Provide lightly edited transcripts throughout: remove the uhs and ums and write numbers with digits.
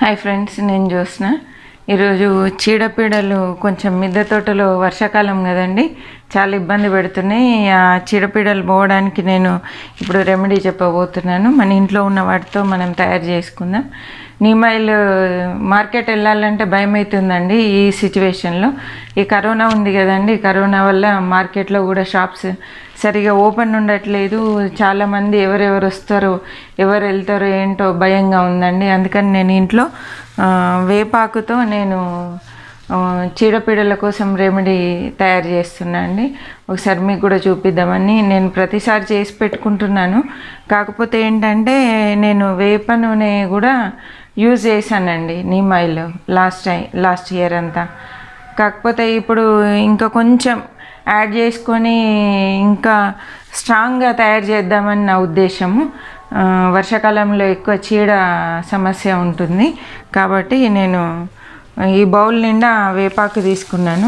Hi friends, నేను జ్యోత్స్న. ఈరోజు చీడపీడలు కొంచెం మిద్దె తోటలో వర్షాకాలం కదండి, చాలా ఇబ్బంది పెడుతున్నాయి. ఆ చీడపీడలు పోవడానికి నేను ఇప్పుడు రెమెడీ చెప్పబోతున్నాను. మన ఇంట్లో ఉన్న వాటితో మనం తయారు చేసుకుందాం. నీమ్ ఆయిల్ మార్కెట్ వెళ్ళాలంటే భయం అవుతుందండి ఈ సిచ్యువేషన్లో. ఈ కరోనా ఉంది కదండి, కరోనా వల్ల మార్కెట్లో కూడా షాప్స్ సరిగా ఓపెన్ ఉండట్లేదు. చాలామంది ఎవరెవరు వస్తారో ఎవరు వెళ్తారో ఏంటో భయంగా ఉందండి. అందుకని నేను ఇంట్లో వేపాకుతో నేను చీడపీడల కోసం రెమెడీ తయారు చేస్తున్నా అండి. ఒకసారి మీకు కూడా చూపిద్దామని నేను ప్రతిసారి చేసి పెట్టుకుంటున్నాను. కాకపోతే ఏంటంటే నేను వేప నూనె కూడా యూజ్ చేశానండి, నీమ్ ఆయిల్ లాస్ట్ ఇయర్ అంతా. కాకపోతే ఇప్పుడు ఇంకా కొంచెం యాడ్ చేసుకొని ఇంకా స్ట్రాంగ్గా తయారు చేద్దామని నా ఉద్దేశము. వర్షాకాలంలో ఎక్కువ చీడ సమస్య ఉంటుంది కాబట్టి నేను ఈ బౌల్ నిండా వేపాకు తీసుకున్నాను.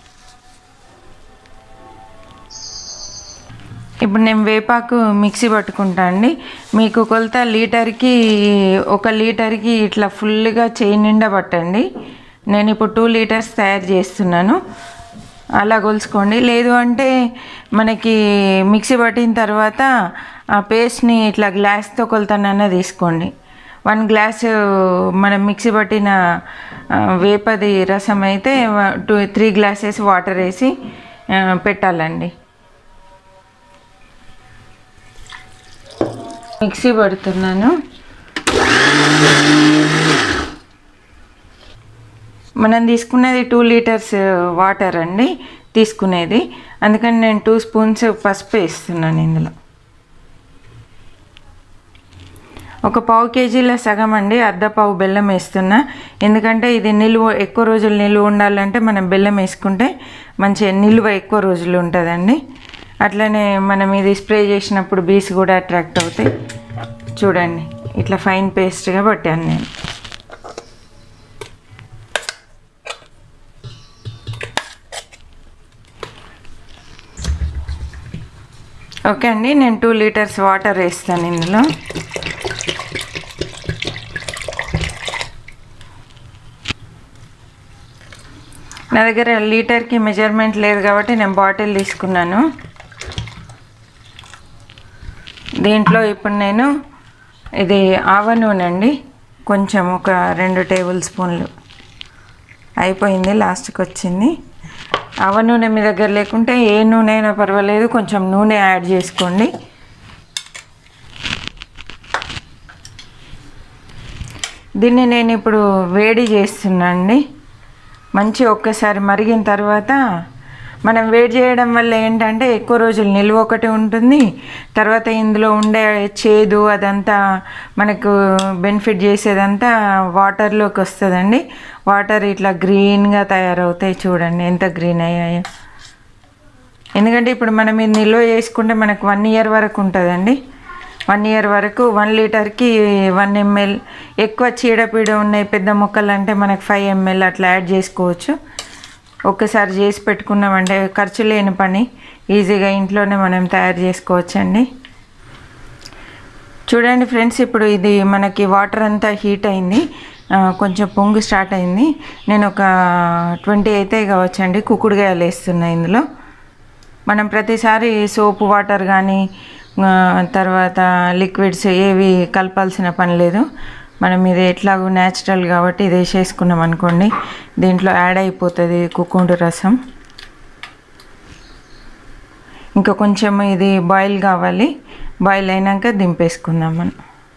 ఇప్పుడు నేను వేపాకు మిక్సీ పట్టుకుంటా అండి. మీకు కొలత ఒక లీటర్కి ఇట్లా ఫుల్గా చేయి నిండా పట్టండి. నేను ఇప్పుడు 2 లీటర్స్ తయారు చేస్తున్నాను, అలా కొలుసుకోండి. లేదు అంటే మనకి మిక్సీ పట్టిన తర్వాత ఆ పేస్ట్ని ఇట్లా గ్లాస్తో కొలతనన్నా తీసుకోండి. 1 గ్లాసు మనం మిక్సీ పట్టిన వేపది రసం అయితే 3 గ్లాసెస్ వాటర్ వేసి పెట్టాలండి. మిక్సీ పడుతున్నాను. మనం తీసుకునేది 2 లీటర్స్ వాటర్ అండి తీసుకునేది, అందుకని నేను 2 స్పూన్స్ పసుపు వేస్తున్నాను. ఇందులో ఒక పావు కేజీల సగం అండి, అర్ధపావు బెల్లం వేస్తున్నా. ఎందుకంటే ఇది ఎక్కువ రోజులు నిలువ ఉండాలంటే మనం బెల్లం వేసుకుంటే మంచిగా నిలువ ఎక్కువ రోజులు ఉంటుందండి. అట్లనే మనం ఇది స్ప్రే చేసినప్పుడు బీస్ కూడా అట్రాక్ట్ అవుతాయి. చూడండి, ఇట్లా ఫైన్ పేస్ట్గా పట్టాను నేను. ఓకే అండి, నేను 2 లీటర్స్ వాటర్ వేస్తాను ఇందులో. నా దగ్గర లీటర్కి మెజర్మెంట్ లేదు కాబట్టి నేను బాటిల్ తీసుకున్నాను. దీంట్లో ఇప్పుడు నేను ఇది ఆవ నూనె అండి, కొంచెం ఒక 2 టేబుల్ స్పూన్లు అయిపోయింది, లాస్ట్కి వచ్చింది. ఆవ నూనె మీ దగ్గర లేకుంటే ఏ నూనె అయినా పర్వాలేదు, కొంచెం నూనె యాడ్ చేసుకోండి. దీన్ని నేను ఇప్పుడు వేడి చేస్తున్నా అండి. మంచి ఒక్కసారి మరిగిన తర్వాత మనం వేడి చేయడం వల్ల ఏంటంటే ఎక్కువ రోజులు నిల్వ ఒకటి ఉంటుంది, తర్వాత ఇందులో ఉండే చేదు అదంతా మనకు బెనిఫిట్ చేసేదంతా వాటర్లోకి వస్తుందండి. వాటర్ ఇట్లా గ్రీన్గా తయారవుతాయి. చూడండి ఎంత గ్రీన్ అయ్యాయో. ఎందుకంటే ఇప్పుడు మనం ఇది నిల్వ చేసుకుంటే మనకు 1 ఇయర్ వరకు ఉంటుందండి. 1 ఇయర్ వరకు 1 లీటర్కి 1 ml. ఎక్కువ చీడపీడ ఉన్నాయి పెద్ద మొక్కలు అంటే మనకు 5 ml అట్లా యాడ్ చేసుకోవచ్చు. ఒక్కసారి చేసి పెట్టుకున్నామంటే ఖర్చు లేని పని, ఈజీగా ఇంట్లోనే మనం తయారు చేసుకోవచ్చండి. చూడండి ఫ్రెండ్స్, ఇప్పుడు ఇది మనకి వాటర్ అంతా హీట్ అయింది, కొంచెం పొంగు స్టార్ట్ అయింది. నేను ఒక 20 అయితే కావచ్చండి కుక్కుడుకాయలు వేస్తున్నా ఇందులో. మనం ప్రతిసారి సోపు వాటర్ కానీ తర్వాత లిక్విడ్స్ ఏవి కలపాల్సిన పని లేదు. మనం ఇది ఎట్లాగో న్యాచురల్ కాబట్టి ఇది వేసేసుకున్నాం అనుకోండి, దీంట్లో యాడ్ అయిపోతుంది కుకుండు రసం. ఇంకా కొంచెం ఇది బాయిల్ కావాలి, బాయిల్ అయినాక దింపేసుకుందాం మనం.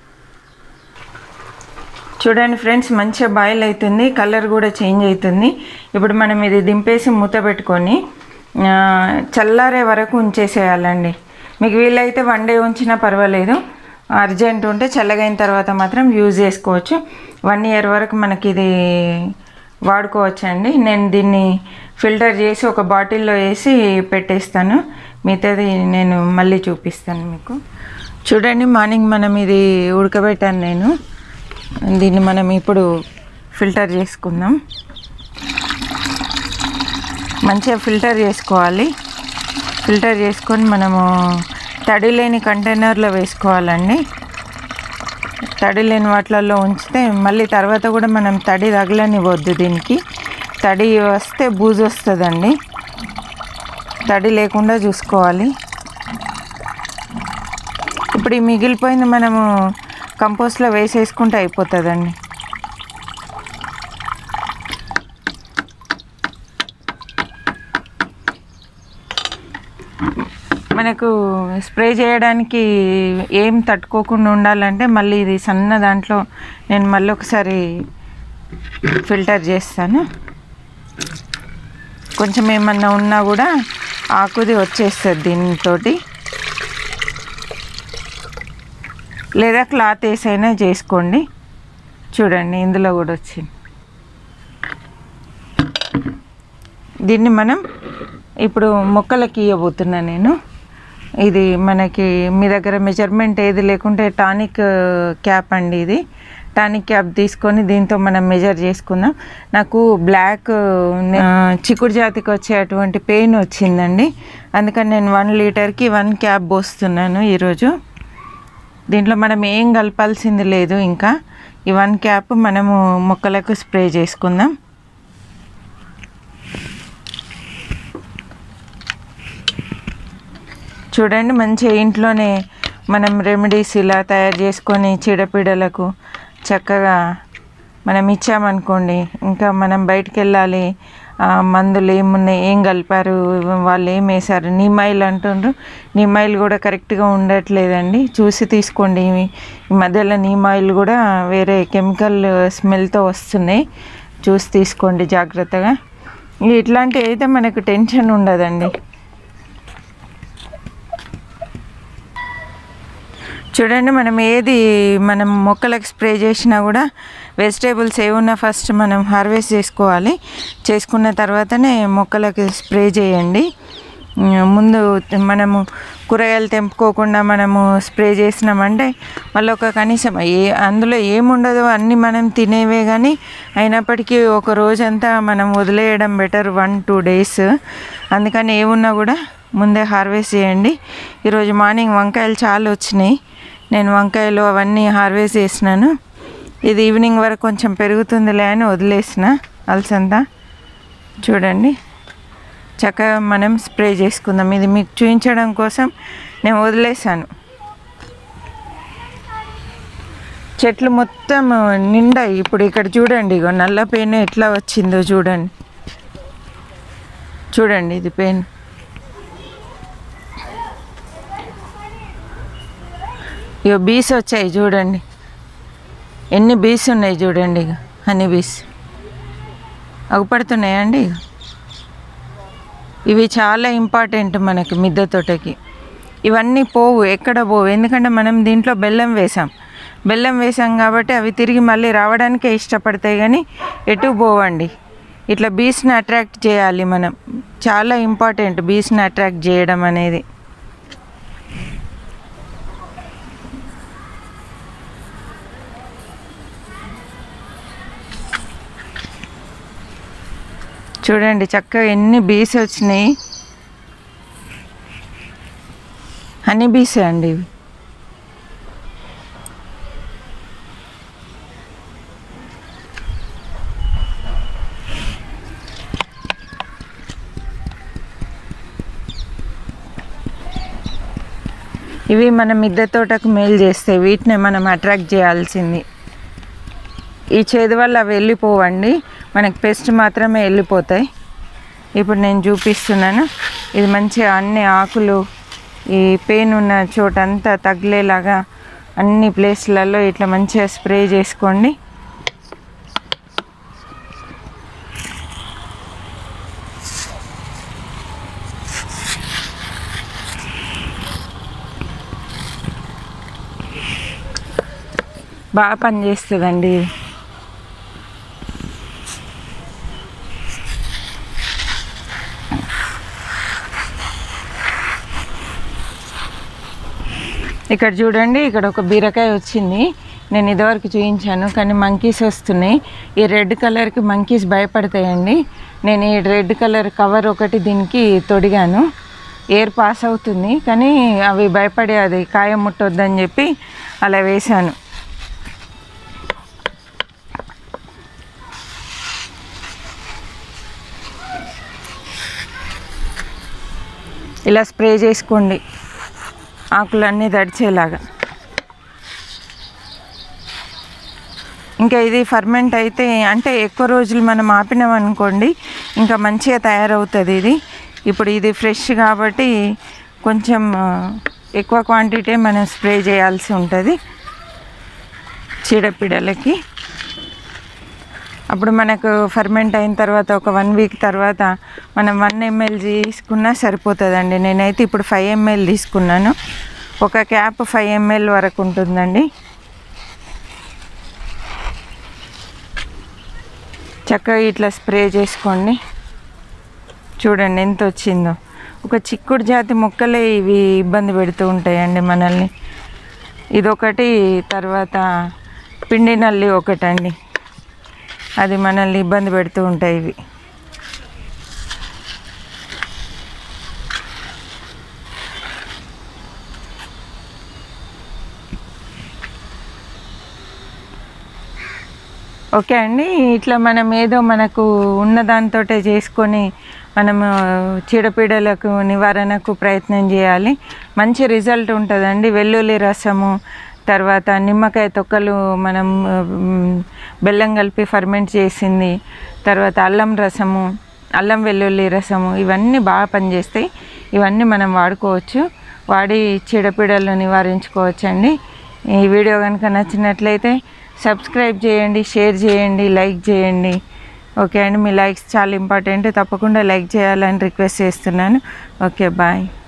చూడండి ఫ్రెండ్స్, మంచిగా బాయిల్ అవుతుంది, కలర్ కూడా చేంజ్ అవుతుంది. ఇప్పుడు మనం ఇది దింపేసి మూత పెట్టుకొని చల్లారే వరకు ఉంచేసేయాలండి. మీకు వీలైతే 1 డే ఉంచినా పర్వాలేదు, అర్జెంట్ ఉంటే చల్లగైన తర్వాత మాత్రం యూజ్ చేసుకోవచ్చు. 1 ఇయర్ వరకు మనకి ఇది వాడుకోవచ్చు అండి. నేను దీన్ని ఫిల్టర్ చేసి ఒక బాటిల్లో వేసి పెట్టేస్తాను, మిగతాది నేను మళ్ళీ చూపిస్తాను మీకు. చూడండి, మార్నింగ్ మనం ఇది ఉడకబెట్టాను నేను. దీన్ని మనం ఇప్పుడు ఫిల్టర్ చేసుకుందాం. మంచిగా ఫిల్టర్ చేసుకోవాలి. ఫిల్టర్ చేసుకొని మనము తడి లేని కంటైనర్లో వేసుకోవాలండి. తడి లేని వాటిలలో ఉంచితే మళ్ళీ తర్వాత కూడా మనం తడి తగలనివ్వద్దు. దీనికి తడి వస్తే బూజు వస్తుందండి. తడి లేకుండా చూసుకోవాలి. ఇప్పుడు ఈ మిగిలిపోయింది మనము కంపోస్ట్లో వేసేసుకుంటే అయిపోతుందండి. మనకు స్ప్రే చేయడానికి ఏం తట్టుకోకుండా ఉండాలంటే మళ్ళీ ఇది సన్న దాంట్లో నేను మళ్ళీ ఒకసారి ఫిల్టర్ చేస్తాను. కొంచెం ఏమన్నా ఉన్నా కూడా ఆకుది వచ్చేస్తుంది దీనితోటి. లేదా క్లాత్ వేసైనా చేసుకోండి. చూడండి ఇందులో కూడా వచ్చింది. దీన్ని మనం ఇప్పుడు మొక్కలకి ఇవ్వబోతున్నా నేను. ఇది మనకి మీ దగ్గర మెజర్మెంట్ ఏది లేకుంటే టానిక్ క్యాప్ అండి. ఇది టానిక్ క్యాప్ తీసుకొని దీంతో మనం మెజర్ చేసుకుందాం. నాకు బ్లాక్ చిక్కుడు జాతికి వచ్చే అటువంటి పెయిన్ వచ్చిందండి. అందుకని నేను 1 లీటర్కి 1 క్యాప్ పోస్తున్నాను ఈరోజు. దీంట్లో మనం ఏం కలపాల్సింది లేదు. ఇంకా ఈ 1 క్యాప్ మనము మొక్కలకు స్ప్రే చేసుకుందాం. చూడండి మంచిగా ఇంట్లోనే మనం రెమెడీస్ ఇలా తయారు చేసుకొని చీడపీడలకు చక్కగా మనం ఇచ్చామనుకోండి. ఇంకా మనం బయటికి వెళ్ళాలి, మందులు ఏమున్నాయి, ఏం కలిపారు, వాళ్ళు ఏం వేశారు, నీమాయిల్ అంటుండ్రు. నీమాయిల్ కూడా కరెక్ట్గా ఉండట్లేదండి. చూసి తీసుకోండి. ఈ మధ్యలో నీమాయిల్ కూడా వేరే కెమికల్ స్మెల్తో వస్తున్నాయి. చూసి తీసుకోండి జాగ్రత్తగా. ఇట్లాంటివి అయితే మనకు టెన్షన్ ఉండదండి. చూడండి మనం మొక్కలకు స్ప్రే చేసినా కూడా వెజిటేబుల్స్ ఏమున్నా ఫస్ట్ మనం హార్వెస్ట్ చేసుకోవాలి. చేసుకున్న తర్వాతనే మొక్కలకు స్ప్రే చేయండి. ముందు మనము కూరగాయలు తెంపుకోకుండా మనము స్ప్రే చేసినామంటే మళ్ళీ కనీసం అందులో ఏముండదో అన్నీ మనం తినేవే. కానీ అయినప్పటికీ ఒక రోజంతా మనం వదిలేయడం బెటర్, 1-2 డేస్. అందుకని ఏమున్నా కూడా ముందే హార్వెస్ట్ చేయండి. ఈరోజు మార్నింగ్ వంకాయలు చాలా వచ్చినాయి. నేను వంకాయలు అవన్నీ హార్వెస్ట్ చేసినాను. ఇది ఈవినింగ్ వరకు కొంచెం పెరుగుతుందిలే అని వదిలేసిన అలసంతా. చూడండి చక్కగా మనం స్ప్రే చేసుకుందాం. ఇది మీకు చూపించడం కోసం నేను వదిలేసాను. చెట్లు మొత్తం నిండాయి. ఇప్పుడు ఇక్కడ చూడండి, ఇగో నల్ల పెయిన్ ఎట్లా వచ్చిందో చూడండి. చూడండి ఇది పెయిన్. ఇక బీస్ వచ్చాయి చూడండి, ఎన్ని బీస్ ఉన్నాయి చూడండి. ఇక హనీ బీస్ అగుపడుతున్నాయండి. ఇవి చాలా ఇంపార్టెంట్ మనకి మిద్దె తోటకి. ఇవన్నీ పోవు, ఎక్కడ పోవు. ఎందుకంటే మనం దీంట్లో బెల్లం వేసాం కాబట్టి అవి తిరిగి మళ్ళీ రావడానికే ఇష్టపడతాయి, కానీ ఎటు పోవండి. ఇట్లా బీస్ని అట్రాక్ట్ చేయాలి మనం. చాలా ఇంపార్టెంట్ బీస్ని అట్రాక్ట్ చేయడం అనేది. చూడండి చక్కగా ఎన్ని బీస్ వచ్చినాయి. హనీ బీసే అండి ఇవి. ఇవి మన మిద్దె తోటకు మేలు చేస్తాయి. వీటిని మనం అట్రాక్ట్ చేయాల్సింది. ఈ చేదు వల్ల అవి వెళ్ళిపోవండి, మనకి పెస్ట్ మాత్రమే వెళ్ళిపోతాయి. ఇప్పుడు నేను చూపిస్తున్నాను. ఇది మంచిగా అన్ని ఆకులు ఈ పెయిన్ ఉన్న చోటంతా తగిలేలాగా అన్ని ప్లేస్లలో ఇట్లా మంచిగా స్ప్రే చేసుకోండి. బాగా పనిచేస్తుందండి. ఇక్కడ చూడండి, ఇక్కడ ఒక బీరకాయ వచ్చింది. నేను ఇదివరకు చూపించాను, కానీ మంకీస్ వస్తున్నాయి. ఈ రెడ్ కలర్కి మంకీస్ భయపడతాయండి. నేను ఈ రెడ్ కలర్ కవర్ ఒకటి దీనికి తొడిగాను. ఎయిర్ పాస్ అవుతుంది, కానీ అవి భయపడే అది కాయ ముట్టొద్దని చెప్పి అలా వేశాను. ఇలా స్ప్రే చేసుకోండి ఆకులన్నీ తడిచేలాగా. ఇంకా ఇది ఫర్మెంట్ అయితే అంటే ఎక్కువ రోజులు మనం ఆపినాం అనుకోండి ఇంకా మంచిగా తయారవుతుంది ఇది. ఇప్పుడు ఇది ఫ్రెష్ కాబట్టి కొంచెం ఎక్కువ క్వాంటిటీ మనం స్ప్రే చేయాల్సి ఉంటుంది చీడపీడలకి. అప్పుడు మనకు ఫర్మెంట్ అయిన తర్వాత ఒక 1 వీక్ తర్వాత మనం 1 ml తీసుకున్నా సరిపోతుందండి. నేనైతే ఇప్పుడు 5 ml తీసుకున్నాను. ఒక క్యాప్ 5 ml వరకు ఉంటుందండి. చక్కగా ఇట్లా స్ప్రే చేసుకోండి. చూడండి ఎంత వచ్చిందో. ఒక చిక్కుడు జాతి మొక్కలే ఇవి ఇబ్బంది పెడుతూ ఉంటాయండి మనల్ని. ఇదొకటి, తర్వాత పిండి నల్లి ఒకటండి, అది మనల్ని ఇబ్బంది పెడుతూ ఉంటాయి ఇవి. ఓకే అండి, ఇట్లా మనం ఏదో మనకు ఉన్న దాంతోటే చేసుకొని మనము చీడపీడలకు నివారణకు ప్రయత్నం చేయాలి. మంచి రిజల్ట్ ఉంటుందండి. వెల్లుల్లి రసము, తర్వాత నిమ్మకాయ తొక్కలు మనం బెల్లం కలిపి ఫర్మెంట్ చేసింది, తర్వాత అల్లం రసము, అల్లం వెల్లుల్లి రసము, ఇవన్నీ బాగా పనిచేస్తాయి. ఇవన్నీ మనం వాడుకోవచ్చు, వాడి చీడపీడలను నివారించుకోవచ్చు అండి. ఈ వీడియో కనుక నచ్చినట్లయితే సబ్స్క్రైబ్ చేయండి, షేర్ చేయండి, లైక్ చేయండి. ఓకే అండి, మీ లైక్స్ చాలా ఇంపార్టెంట్, తప్పకుండా లైక్ చేయాలని రిక్వెస్ట్ చేస్తున్నాను. Okay, bye.